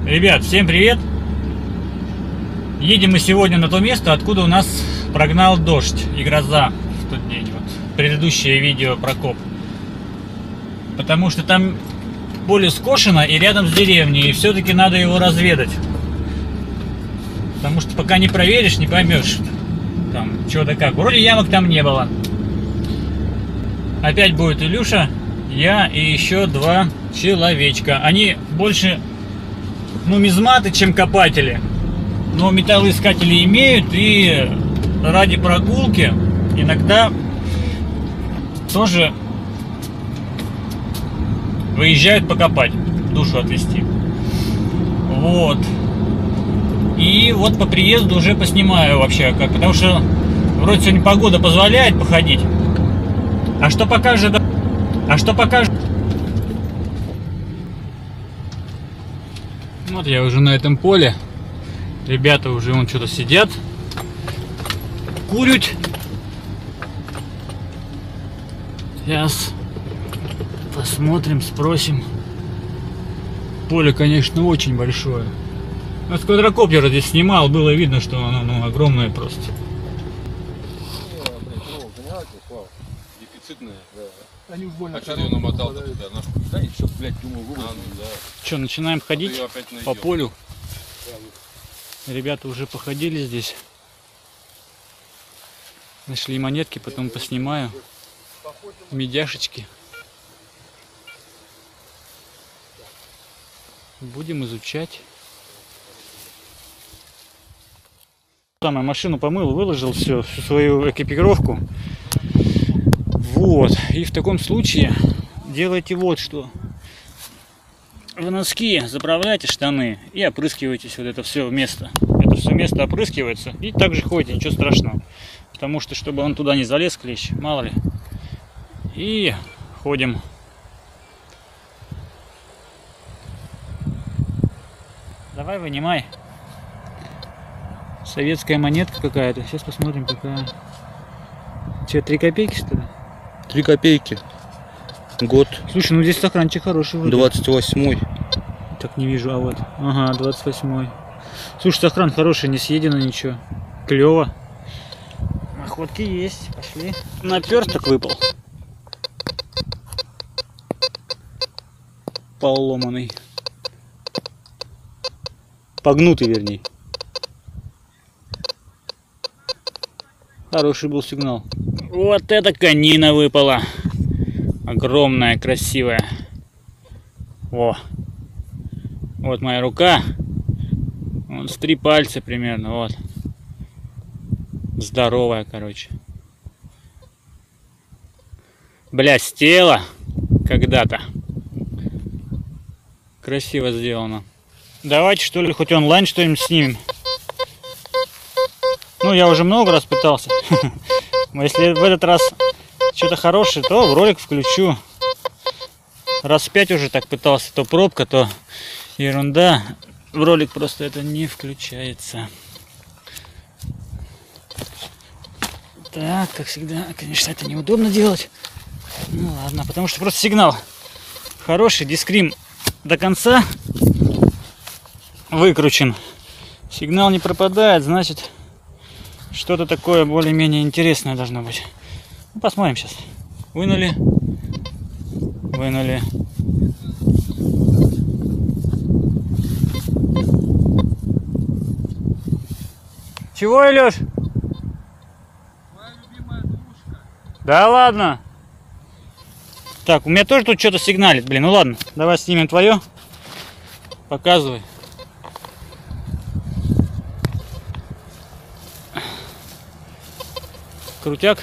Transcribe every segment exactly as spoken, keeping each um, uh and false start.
Ребят, всем привет! Едем мы сегодня на то место, откуда у нас прогнал дождь и гроза в тот день. Вот предыдущее видео про коп. Потому что там поле скошено и рядом с деревней, и все-таки надо его разведать. Потому что пока не проверишь, не поймешь, там, что да как. Вроде ямок там не было. Опять будет Илюша, я и еще два человечка. Они больше нумизматы, чем копатели. Но металлоискатели имеют, и ради прогулки иногда тоже выезжают покопать, душу отвести. Вот. И вот по приезду уже поснимаю вообще как, потому что вроде сегодня погода позволяет походить. А что покажет? А что покажет? Вот я уже на этом поле. Ребята уже вон что-то сидят, курят. Сейчас посмотрим, спросим. Поле, конечно, очень большое. А с квадрокоптера здесь снимал, было видно, что оно ну, огромное просто. Дефицитное. Да. Они уж больно. А что ты ее намотал туда? Да и что, блядь, думаю, выбросил. А, ну, да. Что, начинаем ходить по полю. Ребята уже походили здесь. Нашли монетки, потом поснимаю. Медяшечки. Будем изучать. Самое, машину помыл, выложил все, всю свою экипировку. Вот. И в таком случае делайте вот что. В носки заправляйте штаны и опрыскивайтесь вот это все место. Это все место опрыскивается и также ходите, ничего страшного. Потому что, чтобы он туда не залез, клещ, мало ли. И ходим. Давай, вынимай. Советская монетка какая-то. Сейчас посмотрим, какая. Че, три копейки, что ли? Три копейки. Год. Слушай, ну здесь сохранчик хороший. Вроде. двадцать восьмой. Так не вижу, а вот. Ага, двадцать восьмой. Слушай, сохран хороший, не съедено ничего. Клево. Находки есть. Пошли. Наперсток выпал. Поломанный. Погнутый, вернее. Хороший был сигнал. Вот эта конина выпала. Огромная, красивая. Во. Вот моя рука. Вот с три пальца примерно. Вот. Здоровая, короче. Блестела когда-то. Красиво сделано. Давайте, что ли, хоть онлайн что-нибудь снимем. Ну, я уже много раз пытался. Если в этот раз что-то хорошее, то в ролик включу. Раз пять уже так пытался, то пробка, то ерунда. В ролик просто это не включается. Так, как всегда, конечно, это неудобно делать. Ну ладно, потому что просто сигнал хороший, дискрим до конца выкручен. Сигнал не пропадает, значит, что-то такое более-менее интересное должно быть. Ну, посмотрим сейчас. Вынули. Вынули. Чего, Илюш? Моя любимая двушка. Да ладно. Так, у меня тоже тут что-то сигналит, блин. Ну ладно, давай снимем твое. Показывай. Крутяк.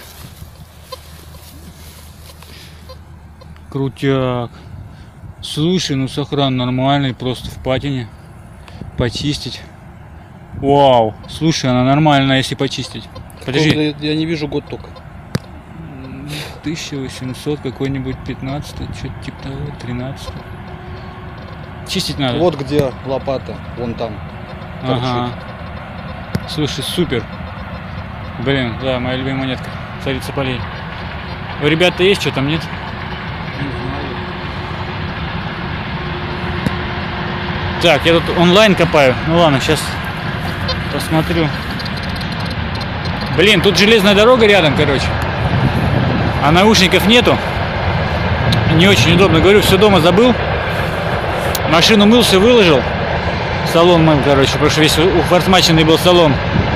Крутяк. Слушай, ну сохран нормальный, просто в патине. Почистить. Вау. Слушай, она нормальная, если почистить. Подожди. Я не вижу год только. тысяча восемьсот какой-нибудь пятнадцатый, что-то типа того, тринадцатый. Чистить надо. Вот где лопата, вон там. Ага. Слушай, супер. Блин, да, моя любимая монетка. Царица полей. У ребят-то есть что там, нет? Не знаю. Так, я тут онлайн копаю. Ну ладно, сейчас посмотрю. Блин, тут железная дорога рядом, короче. А наушников нету. Не очень удобно. Говорю, все дома забыл. Машину мыл, все выложил. Салон мыл, короче, потому что весь ухвартмаченный был салон.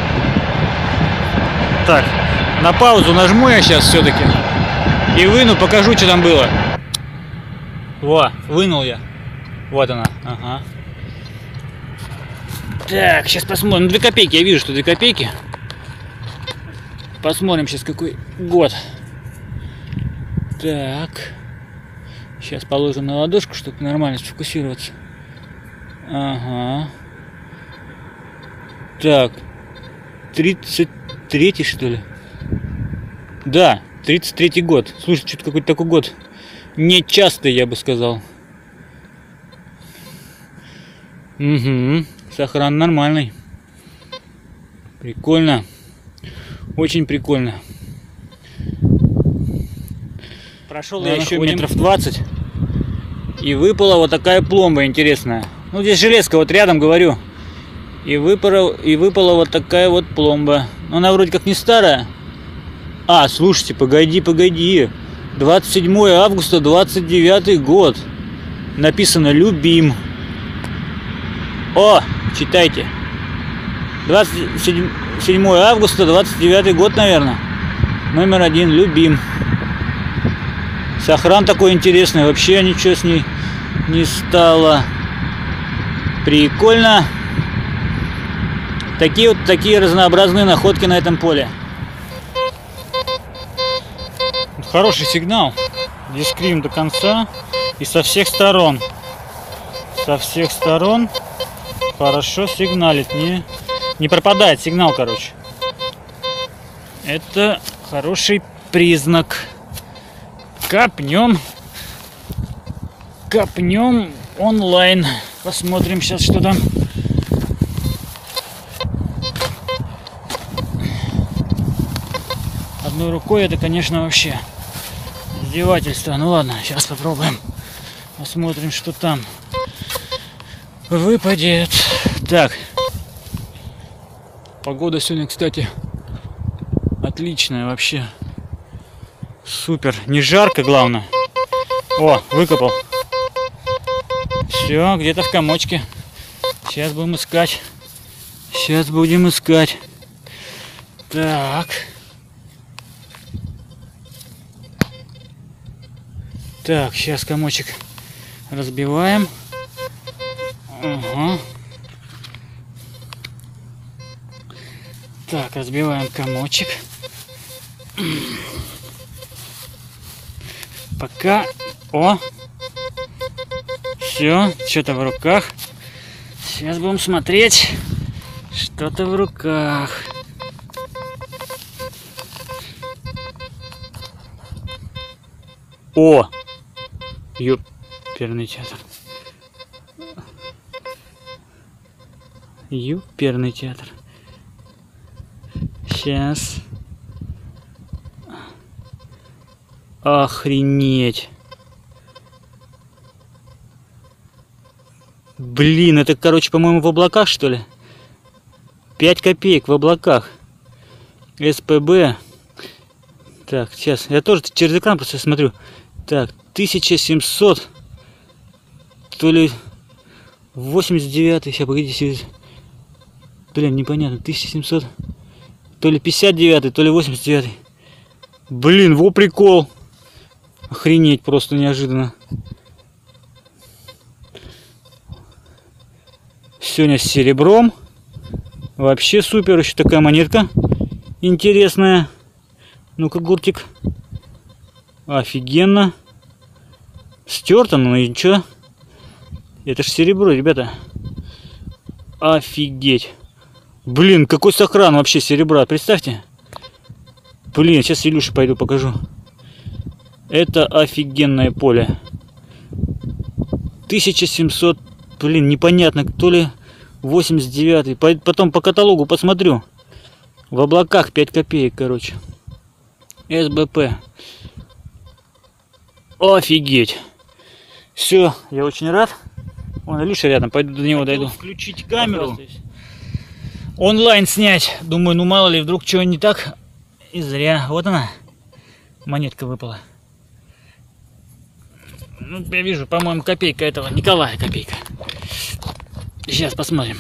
Так, на паузу нажму я сейчас все-таки. И выну, покажу, что там было. Во, вынул я. Вот она. Ага. Так, сейчас посмотрим. Ну, две копейки, я вижу, что две копейки. Посмотрим сейчас, какой год. Так. Сейчас положим на ладошку, чтобы нормально сфокусироваться. Ага. Так. тридцать третий, что ли? Да, тридцать третий год. Слушай, что-то какой-то такой год нечастый, я бы сказал. Угу. Сохран нормальный. Прикольно. Очень прикольно. Прошел я еще метров двадцать. И выпала вот такая пломба интересная. Ну, здесь железка вот рядом, говорю. И выпала, и выпала вот такая вот пломба. Но она вроде как не старая. А, слушайте, погоди, погоди. двадцать седьмое августа двадцать девятый год. Написано «Любим». О, читайте. двадцать седьмое августа двадцать девятый год, наверное. Номер один, «Любим». Сохран такой интересный. Вообще ничего с ней не стало. Прикольно. Такие вот такие разнообразные находки на этом поле. Хороший сигнал. Дискрим до конца. И со всех сторон. Со всех сторон хорошо сигналит. Не, не пропадает сигнал, короче. Это хороший признак. Копнем. Копнем онлайн. Посмотрим сейчас, что там. Одной рукой это, конечно, вообще издевательство. Ну ладно, сейчас попробуем. Посмотрим, что там выпадет. Так. Погода сегодня, кстати, отличная вообще. Супер. Не жарко, главное. О, выкопал. Все, где-то в комочке. Сейчас будем искать. Сейчас будем искать. Так. Так, сейчас комочек разбиваем. Ага. Так, разбиваем комочек. Пока. О! Все, что-то в руках. Сейчас будем смотреть. Что-то в руках. О! Ёперный театр. Ёперный театр. Сейчас. Охренеть. Блин, это, короче, по-моему, в облаках, что ли? пять копеек в облаках. эс пэ бэ. Так, сейчас. Я тоже через экран просто смотрю. Так, тысяча семьсот. То ли восемьдесят девятый. Сейчас, погодите. Блин, непонятно. тысяча семьсот. То ли пятьдесят девятый, то ли восемьдесят девятый. Блин, во прикол. Охренеть, просто неожиданно. Сегодня с серебром. Вообще супер. Еще такая монетка интересная. Ну-ка, гуртик. Офигенно. Стерто, ну и чё? Это ж серебро, ребята. Офигеть. Блин, какой сохран вообще серебра. Представьте. Блин, сейчас Илюше пойду покажу. Это офигенное поле. тысяча семьсот. Блин, непонятно, то ли восемьдесят девятый. Потом по каталогу посмотрю. В облаках пять копеек, короче. эс бэ пэ. Офигеть. Все, я очень рад. Вон Илюша рядом, пойду до него дойду. Включить камеру. Онлайн снять. Думаю, ну мало ли, вдруг чего не так. И зря. Вот она. Монетка выпала. Ну, я вижу, по-моему, копейка этого. Николая копейка. Сейчас посмотрим.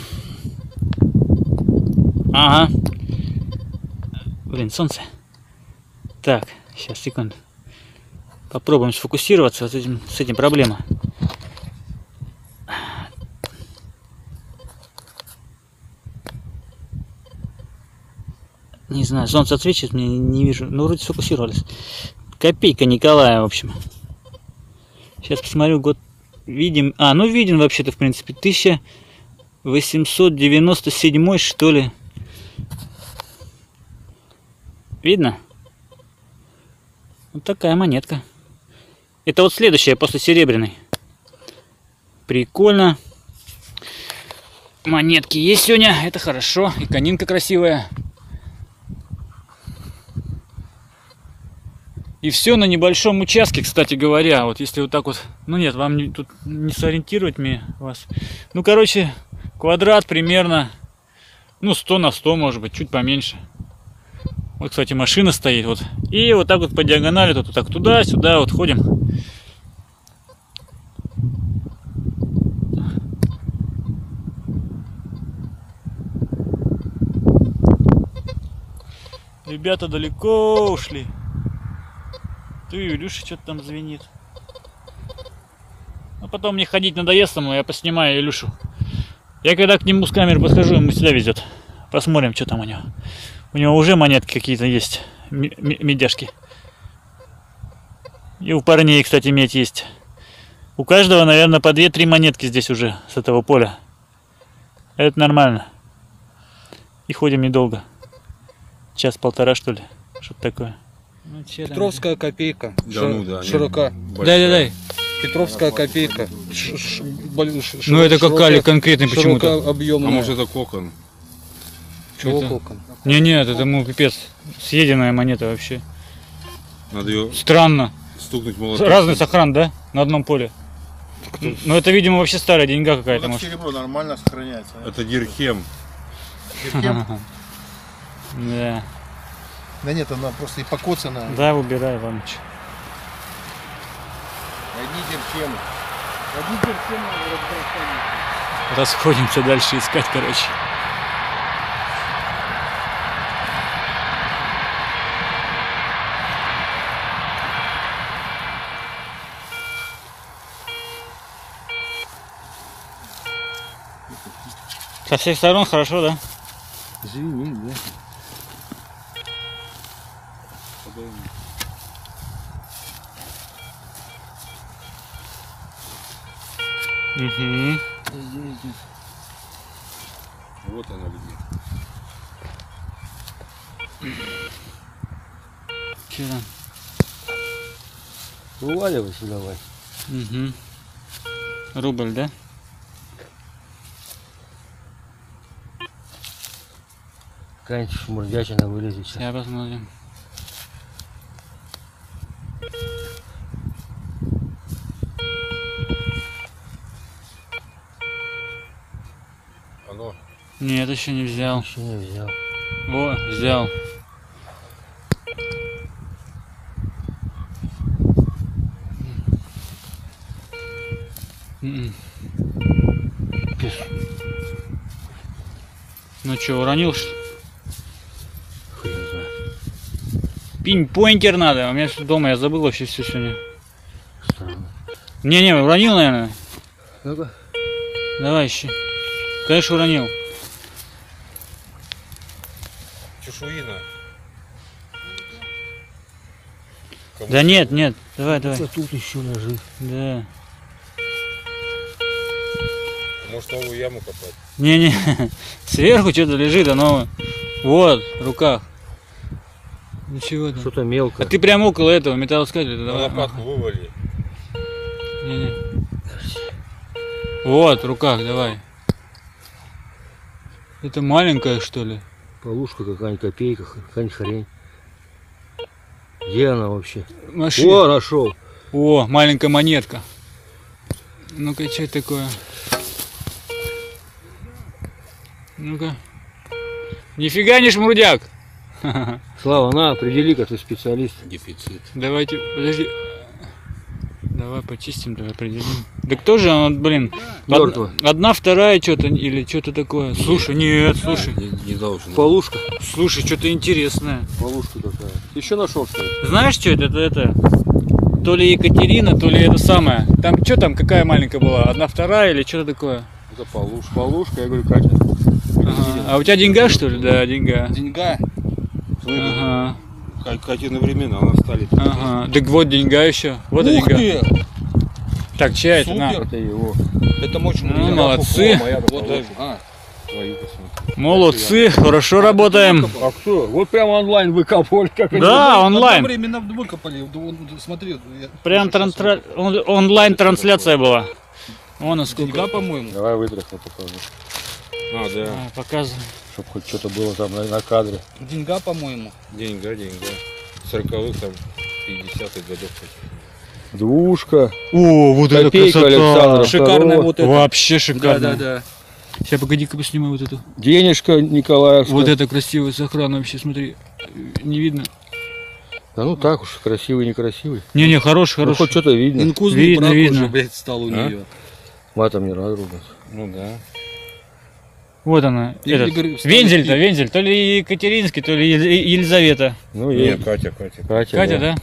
Ага. Блин, солнце. Так, сейчас, секунду. Попробуем сфокусироваться. С этим, с этим проблема. Не знаю, солнце отсвечивает, мне не вижу. Ну, вроде сфокусировались. Копейка Николая, в общем. Сейчас посмотрю, год видим. А, ну виден вообще-то, в принципе, тысяча восемьсот девяносто седьмой, что ли. Видно? Вот такая монетка. Это вот следующая после серебряной. Прикольно. Монетки есть сегодня, это хорошо. И конинка красивая. И все на небольшом участке, кстати говоря. Вот если вот так вот... Ну нет, вам не, тут не сориентировать мне вас. Ну, короче, квадрат примерно... Ну, сто на сто, может быть, чуть поменьше. Вот, кстати, машина стоит. Вот. И вот так вот по диагонали, тут вот так туда-сюда вот ходим. Ребята далеко ушли. Ты, Илюша, что-то там звенит. А потом мне ходить надоест, но я поснимаю Илюшу. Я когда к нему с камеры подхожу, ему сюда везет. Посмотрим, что там у него. У него уже монетки какие-то есть. Медяшки. И у парней, кстати, медь есть. У каждого, наверное, по две-три монетки здесь уже с этого поля. Это нормально. И ходим недолго. Час-полтора, что ли. Что-то такое. Ну, Петровская копейка. Да, Шир... ну да. Широка. Дай, дай, дай. Петровская копейка. Ш... Ш... боль- ш- Ну это как широкая- кали конкретный почему-то. А Широкообъемная. может это кокон? Чего это- кокон? Не, нет, это ему пипец. Съеденная монета вообще. Надо ее Странно. стукнуть молотком. Разный сохран, да? На одном поле. Ну это, видимо, вообще старая деньга какая-то, Ну, может. серебро нормально сохраняется. Это дирхем. Дирхем? Да. Да нет, она просто и покоцанная. Да, выбирай, ладно. чё. Одни дирхемы. Одни дирхемы разбросали. Расходимся дальше искать, короче. Со всех сторон хорошо, да? Извини, да. Угу. Вот она где. Че там? Вываливайся давай. Угу. Рубль, да? Какая-нибудь шмурдячина вылезет сейчас. Сейчас посмотрим. Оно. Нет, еще не взял. Еще не взял. О, взял. М-м. Пиш. Ну что, уронил что ли? Хрен знает. Пинпоинтер надо. У меня что дома, я забыл вообще все сегодня. Странно. Не-не, уронил, наверное. Ну-ка. Давай ищи. Конечно, уронил. Чешуина. Да нет, нет. Давай, давай. Ну-ка, тут еще лежит. Да. Может новую яму копать? Не-не. Сверху что-то лежит, оно. Вот, в руках. Ничего там. Что-то А мелкое. ты прям около этого металлоискателя. На Давай. лопатку вывали. Не-не. Вот, в руках, давай. Это маленькая, что ли? Полушка какая-нибудь, копейка, какая-нибудь хрень. Где она вообще? Машина. О, нашел. О, маленькая монетка. Ну-ка, что это такое? Ну-ка. Нифига не шмурдяк. Слава, на, определи-ка, ты специалист. Дефицит. Давайте, подожди. Давай почистим, давай определим. Да кто же он, блин? Мертвый. Од- одна, вторая что-то или что-то такое. Слушай, нет, слушай. Не, не должен. Полушка. Слушай, что-то интересное. Полушка такая. Еще нашел, что ли? Знаешь, что это? Это, это? То ли Екатерина, то ли это самое. Там что там, какая маленькая была? Одна, вторая или что-то такое? Это полушка. Полушка, я говорю, Катя. Ага. А у тебя деньга, что ли? Да, деньга. Деньга. Ага. Катины времена настали. Ага. Так вот деньга еще. Вот и Ух деньга. ты! Так, чья это? На. Супер. Это его. Это мощно. Ну, молодцы. Вот даже. А, твою посмотри. Молодцы, хорошо работаем. А кто? Вот прямо онлайн выкапывали, как они. Да, онлайн. Временно выкопали. Вот, смотри. я- Прям тран- он- онлайн-трансляция была. Вон и сколько. Деньга, по-моему. Давай вытряхну покажу. А, да. А, показывай. Чтоб хоть что-то было там на, на кадре. Деньга, по-моему. Деньга, деньга. Сороковых там, пятидесятых годов. Двушка. О, вот это Копейка Александра красота. Шикарная второго. вот это. Вообще Да, шикарно. да, да. Сейчас, погоди-ка поснимаю вот эту. Денежка Николаевская. Вот это красивая сохрана вообще, смотри. Не видно. Да ну так уж, красивый, некрасивый. Не-не, хороший, Ну хороший. хоть что-то видно. Инкузный Видно, брак видно. уже, блядь, стал у А? нее. Матом не разрубят. Ну да. Вот она. Или, Этот. говорю, стали Вензель-то, такие- вензель. То ли Екатеринский, то ли Ель- Елизавета. Ну Нет, и Катя, Катя. Катя, Катя, да?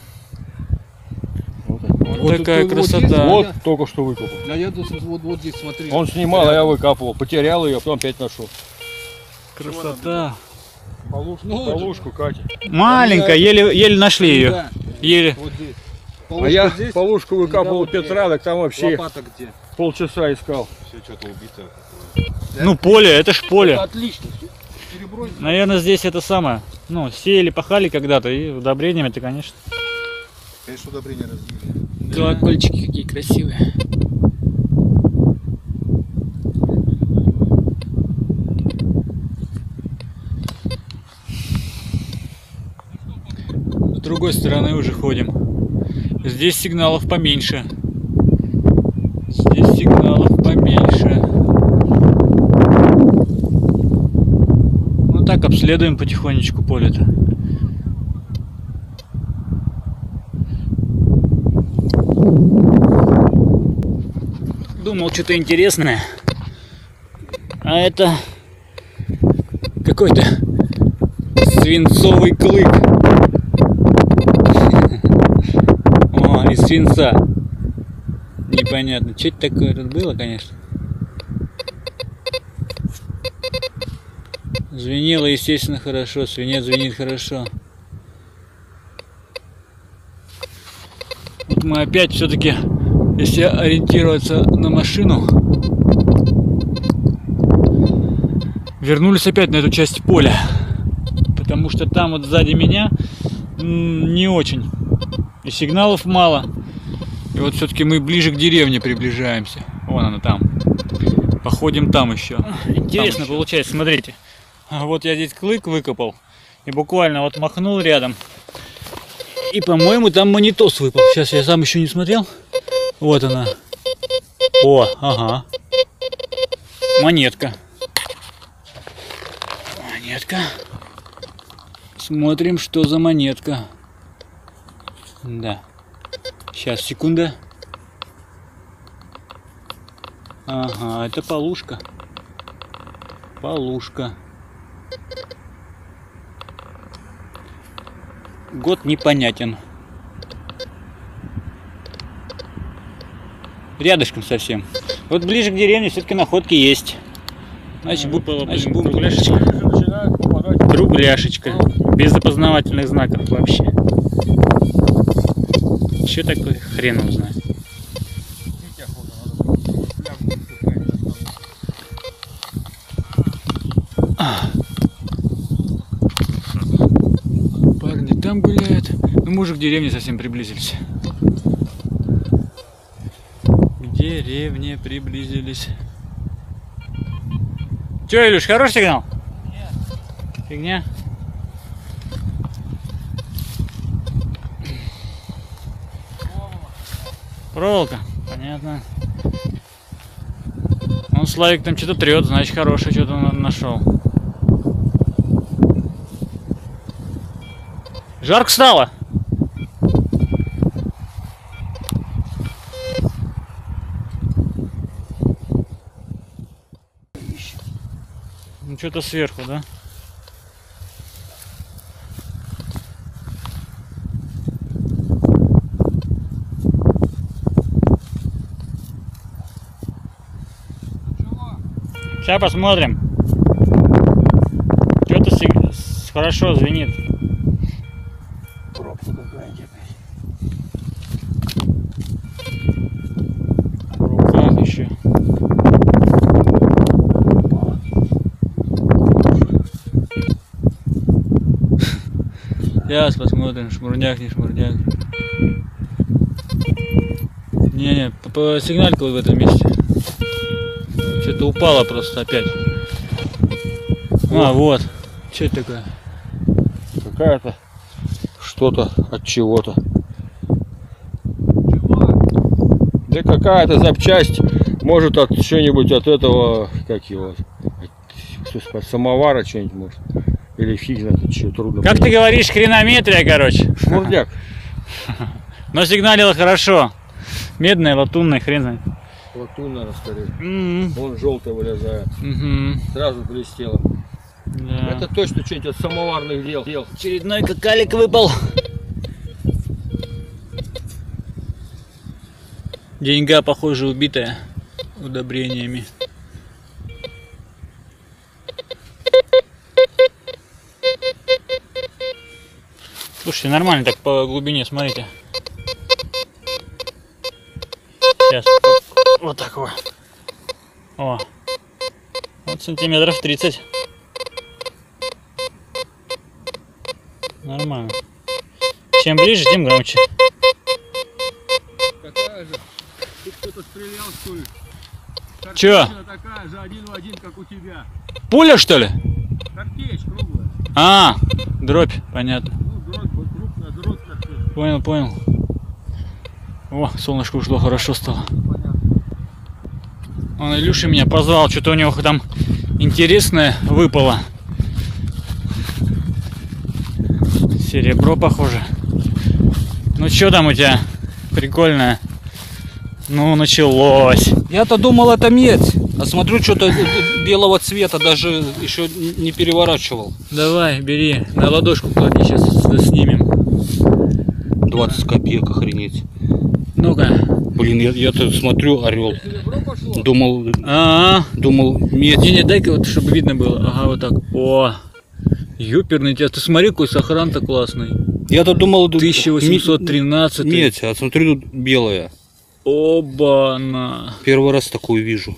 Вот, Вот, Вот такая тут вот красота. есть, вот Да. только что выкопал. А я тут вот, вот здесь смотри. Он снимал, а я выкапывал. Потерял ее, потом опять нашел. Красота. Полушку, Ну, полушку, Катя. Маленькая, еле, еле нашли ее. Да, Еле. вот здесь. А Полушка я здесь, полушку выкапывал деньга вот Петра, так там вообще лопата где? полчаса искал. Все что-то убито. Ну, поле, это ж поле. Отлично. Перебрось. Наверное, здесь это самое. Ну, сеяли, пахали когда-то, и удобрениями-то, конечно. Конечно, удобрения разбили. Колокольчики какие красивые. С другой стороны уже ходим. Здесь сигналов поменьше. Здесь сигналов поменьше. Ну так, обследуем потихонечку поле-то. Думал, что-то интересное. А это какой-то свинцовый клык. О, из свинца. Непонятно, что это такое тут было, конечно. Звенело, естественно, хорошо. Свинец звенит хорошо. Вот мы опять все-таки, если ориентироваться на машину, вернулись опять на эту часть поля. Потому что там вот сзади меня м, не очень. И сигналов мало. И вот все-таки мы ближе к деревне приближаемся. Вон она там. Походим там еще. Интересно там получается, еще. Смотрите. Вот я здесь клык выкопал. И буквально вот махнул рядом. И, по-моему, там монитос выпал. Сейчас я сам еще не смотрел. Вот она. О, ага. Монетка. Монетка. Смотрим, что за монетка. Да. Сейчас, секунда. Ага, это полушка. Полушка. Год непонятен. Рядышком совсем. Вот ближе к деревне все-таки находки есть. Значит, бу- значит будем кругляшечка. Кругляшечка. Без опознавательных знаков вообще. Что такое? Хрен его знает. Парни там гуляют. Ну мы уже к деревне совсем приблизились. К деревне приблизились. Че, Илюш, хороший сигнал? Нет. Фигня. Проволока. Понятно. Он Славик там что-то трет, значит хорошее что-то нашел. Жарко стало? Ну что-то сверху, да? Сейчас посмотрим. Что-то хорошо звенит. Пробка какая-нибудь опять. В руках еще. Сейчас посмотрим, шмурняк, не шмурняк. Не-не, посигналь-ка в этом месте. Что-то упало просто опять. А, вот. Что это такое? Какая-то что-то от чего-то. Да какая-то запчасть. Может от чего-нибудь от этого, как его, от самовара что-нибудь может. Или фиг знает, что трудно. Как ты говоришь, хронометрия, короче. Шмурдяк. Но сигналило хорошо. Медная, латунная, хрен знает. Латунь, наверное, скорее. М-м. Вон желтый вылезает. Мгм. Сразу блестело. Да. Это точно что-нибудь от самоварных дел. дел. Очередной какалик выпал. Деньга, похоже, убитая удобрениями. Слушайте, нормально так по глубине, смотрите. Сейчас. Вот так вот. О. Вот сантиметров тридцать. Нормально. Чем ближе, тем громче. Какая же? Тут кто-то стрелял, что ли? Чё? Такая же, один в один, как у тебя. Пуля, что ли? Картечь круглая. А, дробь, понятно. Ну, дроть, вот друг на дрот картечь. Понял, понял. О, солнышко ушло, хорошо стало. Он Илюша меня позвал, что-то у него там интересное выпало. Серебро, похоже. Ну что там у тебя прикольное? Ну, началось. Я-то думал, это медь. А смотрю, что-то белого цвета, даже еще не переворачивал. Давай, бери, на ладошку клади, сейчас снимем. двадцать копеек, охренеть. Ну-ка. Блин, я, я-то смотрю, орел. Думал, А, думал, медь. не-не, дай-ка вот, чтобы видно было. Ага, вот так. О, ёперный тебя. Ты смотри, какой сохран-то классный. Я-то думал, тысяча восемьсот тринадцать. медь, а смотрю, тут белая. Оба-на. Первый раз такую вижу.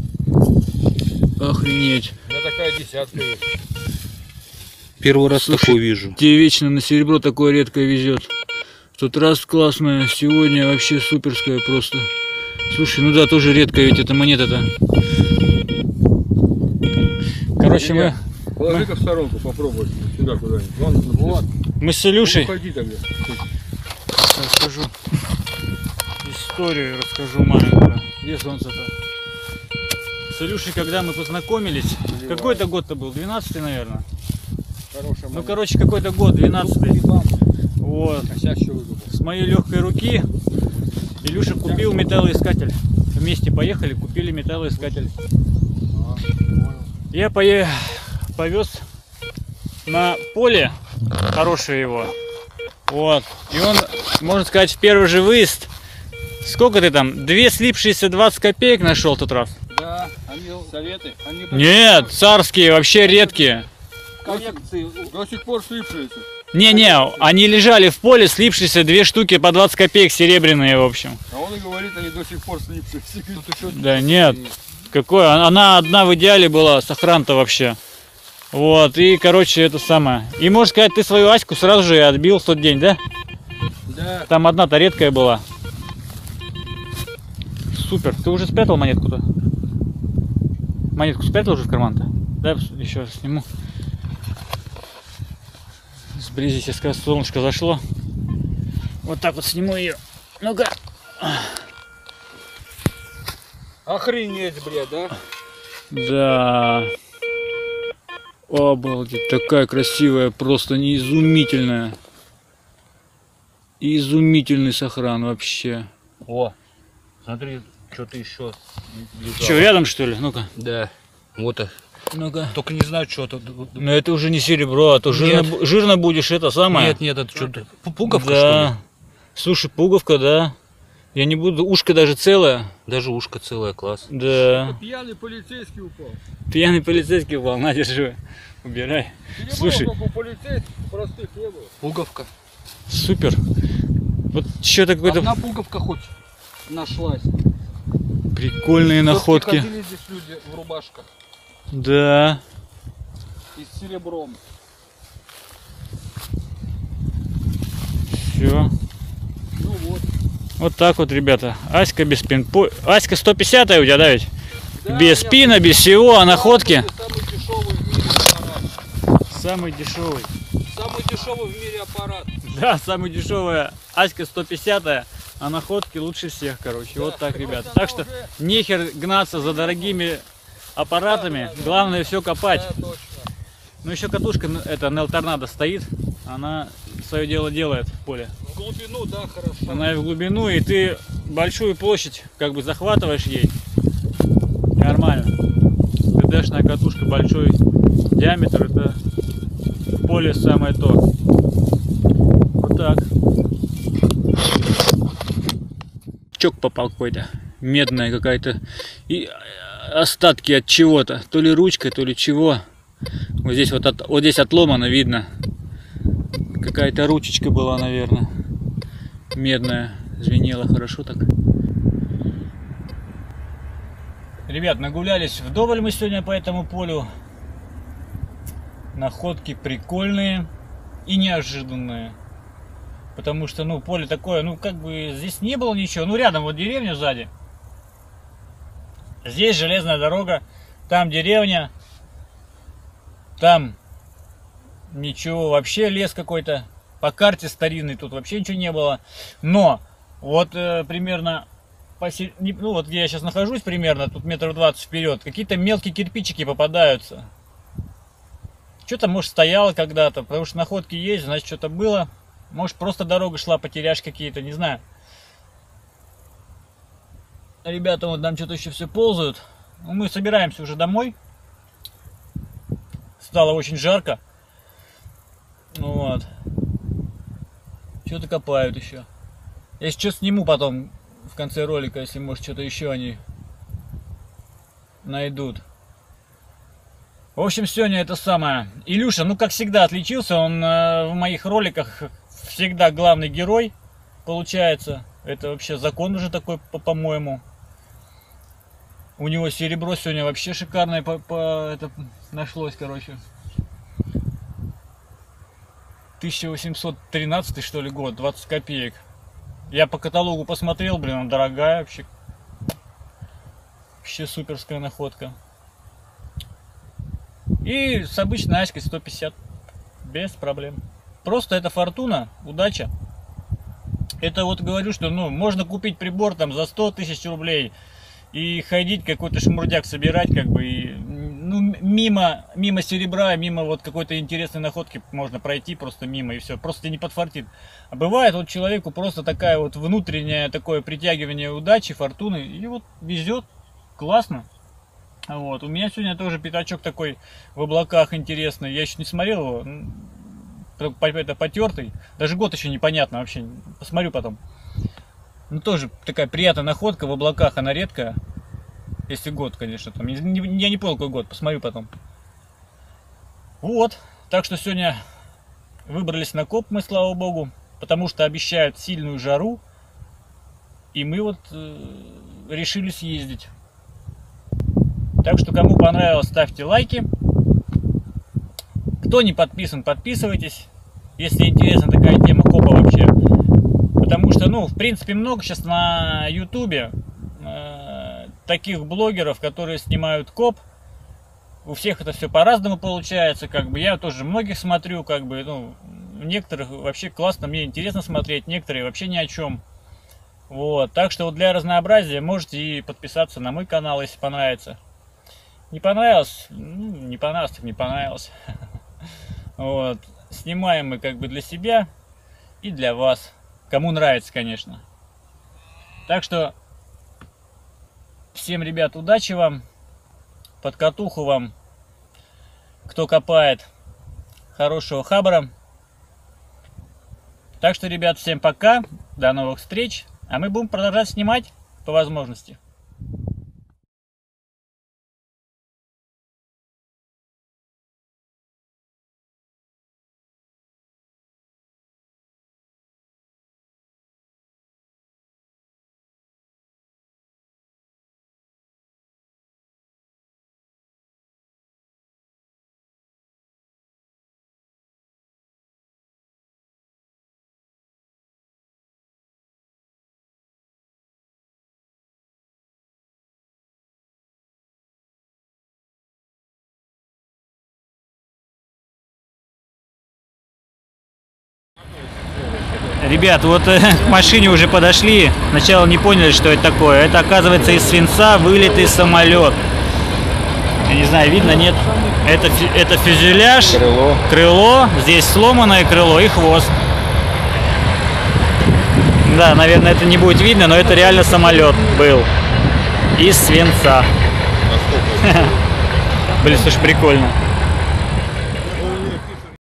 Охренеть. У меня такая десятка есть. Первый раз Слушай, такую вижу. Тебе вечно на серебро такое редко везет. В тот раз классная, сегодня вообще суперская просто. Слушай, ну да, тоже редко ведь эта монета-то. Короче, мы, Положи-ка в сторонку, попробуй. Сюда куда-нибудь. Вон, Вот. мы с Илюшей... Уходи тогда. Расскажу историю, расскажу маленькую. Где солнце-то? С Илюшей, когда мы познакомились, какой-то год-то был, двенадцатый, наверное. Хорошая Ну, короче, какой-то год, двенадцатый. Вот. Сейчас еще выйду. С моей легкой руки Илюша купил металлоискатель. Вместе поехали, купили металлоискатель. Я пое... повез на поле хорошее его. Вот. И он, можно сказать, в первый же выезд. Сколько ты там? Две слипшиеся двадцать копеек нашел в тот раз? Да, они советы. Они Нет, царские, вообще редкие. коллекции. До сих пор слипшиеся. Не-не, они лежали в поле, слипшиеся, две штуки по двадцать копеек, серебряные, в общем. А он и говорит, они до сих пор слипшиеся. Да нет, какое, она одна в идеале была, сохран-то вообще. Вот, и, короче, это самое. И, можно сказать, ты свою Аську сразу же и отбил в тот день, да? Да. Там одна-то редкая была. Супер, ты уже спрятал монетку-то? Монетку спрятал уже в карман-то? Да, еще раз сниму. Сблизись, как солнышко зашло. Вот так вот сниму ее. Ну-ка. Охренеть, блядь, да? Да. Обалдеть, такая красивая, просто неизумительная. Изумительный сохран вообще. О, смотри, что-то еще. Че, рядом что ли? Ну-ка. Да. Вот это. Ну-ка. Только не знаю, что это. Но это уже не серебро, а то жирно, жирно будешь это самое. Нет, нет, это что-то. Пуговка, да. что ли? Слушай, пуговка, да. Я не буду, ушко даже целое. Даже ушко целое, класс. Да. Пьяный полицейский упал. Пьяный полицейский упал, на, держи. Убирай. Серебро, Слушай, как у полицейских простых не было. Пуговка. супер. Вот что-то какой-то Одна пуговка хоть нашлась. прикольные находки. Ходили здесь люди в рубашках. Да. И с серебром. Все. Ну вот. Вот так вот, ребята. Аська без пин. Аська сто пятьдесят у тебя, да ведь? Да, без у меня пина, без всего, а находки. Самый дешевый в мире аппарат. Самый дешевый. Самый дешевый в мире аппарат. Да, самый дешевая Аська сто пятьдесят, а находки лучше всех, короче. Да, вот так, просто ребята. она Так что уже- нехер гнаться за дорогими аппаратами. Да, да, да. Главное все копать. Да, точно. Ну еще катушка, это Нел Торнадо стоит. Она свое дело делает в поле. В глубину, да, хорошо. Она и в глубину, и ты большую площадь как бы захватываешь ей. Нормально. ТДшная катушка, большой диаметр, это в поле самое то. Вот так. Чок попал какой-то. Медная какая-то. И остатки от чего-то. То ли ручкой, то ли чего. Вот здесь вот, от, вот здесь отломано, видно. Какая-то ручечка была, наверное. Медная. Звенела хорошо так. Ребят, нагулялись вдоволь мы сегодня по этому полю. Находки прикольные и неожиданные. Потому что, ну, поле такое, ну, как бы здесь не было ничего. Ну, рядом вот деревня сзади. Здесь железная дорога. Там деревня. Там ничего, вообще лес какой-то. По карте старинный тут вообще ничего не было. Но вот э, примерно, посе... ну вот где я сейчас нахожусь примерно, тут метров двадцать вперед, какие-то мелкие кирпичики попадаются. Что-то, может, стояло когда-то, потому что находки есть, значит, что-то было. Может, просто дорога шла, потеряшь какие-то, не знаю. Ребята вот там что-то еще все ползают. Ну, мы собираемся уже домой. Стало очень жарко. Ну вот. Что-то копают еще. Я сейчас сниму потом в конце ролика, если может что-то еще они найдут. В общем, сегодня это самое. Илюша, ну как всегда, отличился. Он э, в моих роликах всегда главный герой, получается. Это вообще закон уже такой, по-моему. У него серебро сегодня вообще шикарное по, по, это, нашлось, короче. тысяча восемьсот тринадцатый, что ли, год, двадцать копеек. Я по каталогу посмотрел, блин, она дорогая вообще. Вообще суперская находка. И с обычной Аськой сто пятьдесят. Без проблем. Просто это фортуна, удача. Это вот говорю, что ну можно купить прибор там за сто тысяч рублей и ходить какой-то шмурдяк собирать, как бы, и, ну, мимо, мимо серебра, мимо вот какой-то интересной находки можно пройти просто мимо, и все, просто не подфартит. А бывает вот человеку просто такая вот внутреннее такое притягивание удачи, фортуны, и вот везет, классно. Вот, у меня сегодня тоже пятачок такой в облаках интересный, я еще не смотрел его, это потертый, даже год еще непонятно вообще, посмотрю потом. Ну, тоже такая приятная находка в облаках, она редкая. Если год, конечно, там. Я не, я не понял, какой год, посмотрю потом. Вот. Так что сегодня выбрались на коп мы, слава богу. Потому что обещают сильную жару. И мы вот э, решили съездить. Так что, кому понравилось, ставьте лайки. Кто не подписан, подписывайтесь. Если интересна такая тема копа вообще. Потому что, ну, в принципе, много сейчас на ютубе э, таких блогеров, которые снимают коп. У всех это все по-разному получается, как бы. Я тоже многих смотрю, как бы, ну, некоторых вообще классно, мне интересно смотреть, некоторые вообще ни о чем. Вот, так что вот для разнообразия можете и подписаться на мой канал, если понравится. Не понравилось? Ну, не понравилось, так не понравилось. Вот, снимаем мы как бы для себя и для вас. Кому нравится, конечно. Так что всем, ребят, удачи вам, подкатуху вам, кто копает, хорошего хабара. Так что, ребят, всем пока, до новых встреч, а мы будем продолжать снимать по возможности. Ребят, вот э, к машине уже подошли. Сначала не поняли, что это такое. Это, оказывается, из свинца вылитый самолет. Я не знаю, видно, нет? Это, это фюзеляж, Крыло. крыло. Здесь сломанное крыло и хвост. Да, наверное, это не будет видно, но это реально самолет был. Из свинца. Блин, слушай, прикольно.